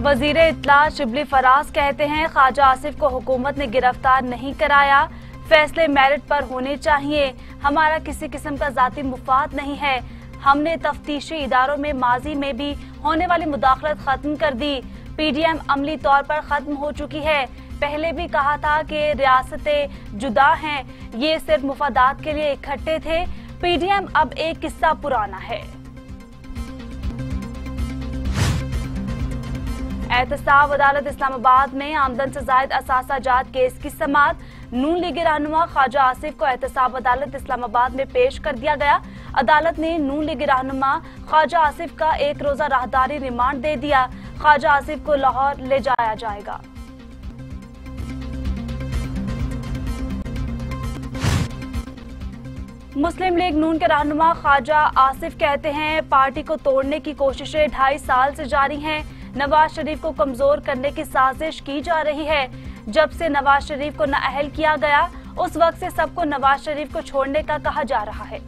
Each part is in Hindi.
वजीर इत्तला शिबली फराज कहते हैं, ख्वाजा आसिफ को हुकूमत ने गिरफ्तार नहीं कराया, फैसले मेरिट पर होने चाहिए। हमारा किसी किस्म का जाती मुफाद नहीं है। हमने तफ्तीशी इदारों में माजी में भी होने वाली मुदाखलत खत्म कर दी। पीडीएम अमली तौर पर खत्म हो चुकी है। पहले भी कहा था कि रियासतें जुदा हैं, ये सिर्फ मुफादात के लिए इकट्ठे थे। पीडीएम अब एक किस्सा पुराना है। एहतसाब अदालत इस्लामाबाद में आमदन से जायद असासा जात केस की समाअत। नून लीगी रहनुमा ख्वाजा आसिफ को एहतसाब अदालत इस्लामाबाद में पेश कर दिया गया। अदालत ने नून लीगी रहनुमा ख्वाजा आसिफ का एक रोजा राहदारी रिमांड दे दिया। ख्वाजा आसिफ को लाहौर ले जाया जाएगा। मुस्लिम लीग नून के रहनुमा ख्वाजा आसिफ कहते हैं, पार्टी को तोड़ने की कोशिशें 2.5 साल से जारी हैं। नवाज शरीफ को कमजोर करने की साजिश की जा रही है। जब से नवाज शरीफ को नाअहल किया गया, उस वक्त से सबको नवाज शरीफ को छोड़ने का कहा जा रहा है।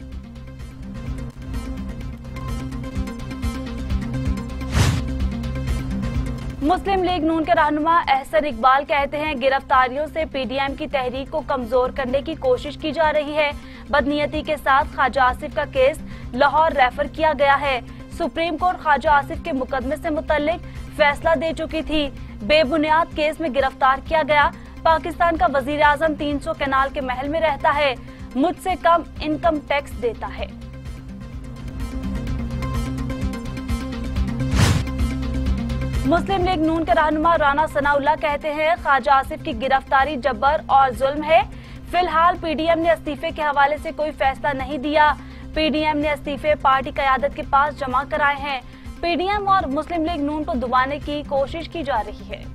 मुस्लिम लीग नून के रहनुमा एहसन इकबाल कहते हैं, गिरफ्तारियों से पीडीएम की तहरीक को कमजोर करने की कोशिश की जा रही है। बदनीयती के साथ ख्वाजा आसिफ का केस लाहौर रेफर किया गया है। सुप्रीम कोर्ट ख्वाजा आसिफ के मुकदमे से मुतल्लिक फैसला दे चुकी थी। बेबुनियाद केस में गिरफ्तार किया गया। पाकिस्तान का वजीर आजम 300 कैनाल के महल में रहता है, मुझसे कम इनकम टैक्स देता है। मुस्लिम लीग नून के रहनुमा राना सनाउल्लाह कहते हैं, ख्वाजा आसिफ की गिरफ्तारी जबर और जुल्म है। फिलहाल पीडीएम ने इस्तीफे के हवाले से कोई फैसला नहीं दिया। पीडीएम ने इस्तीफे पार्टी क़यादत के पास जमा कराए हैं। पीडीएम और मुस्लिम लीग नून को दबाने की कोशिश की जा रही है।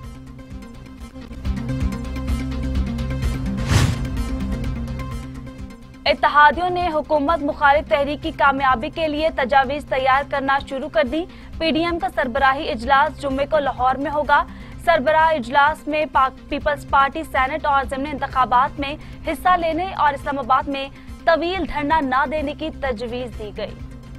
इत्तेहादियों ने हुकूमत मुखालिफ तहरीक की कामयाबी के लिए तजावीज तैयार करना शुरू कर दी। पीडीएम का सरबराही इजलास जुम्मे को लाहौर में होगा। सरबराह इजलास में पीपल्स पार्टी सेनेट और ज़िमनी इंतखाबात में हिस्सा लेने और इस्लामाबाद में तवील धरना न देने की तजवीज दी गई।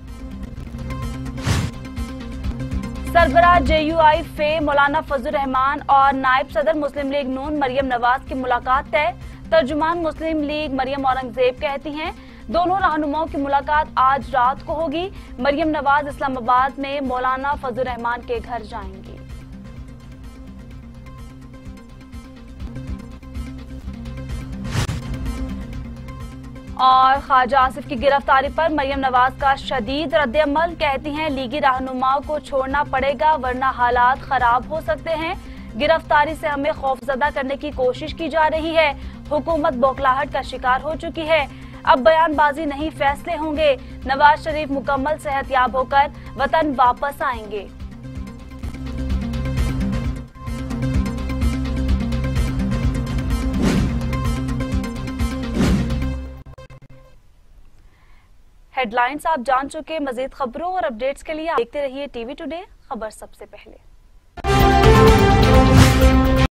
सरबराह JUI फे मौलाना फजल रहमान और नायब सदर मुस्लिम लीग नून मरियम नवाज की मुलाकात तय। तर्जुमान मुस्लिम लीग मरियम औरंगजेब कहती हैं, दोनों रहनुमाओं की मुलाकात आज रात को होगी। मरियम नवाज इस्लामाबाद में मौलाना फजल रहमान के घर जाएंगी। और ख्वाजा आसिफ की गिरफ्तारी पर मरियम नवाज का शदीद रद्द-ए-अमल। कहती हैं, लीगी रहनुमाओं को छोड़ना पड़ेगा वरना हालात खराब हो सकते हैं। गिरफ्तारी से हमें खौफजदा करने की कोशिश की जा रही है। हुकूमत बौखलाहट का शिकार हो चुकी है। अब बयानबाजी नहीं, फैसले होंगे। नवाज शरीफ मुकम्मल सेहतयाब होकर वतन वापस आएंगे। हेडलाइंस आप जान चुके। मजीद खबरों और अपडेट्स के लिए देखते रहिए टीवी टुडे, खबर सबसे पहले।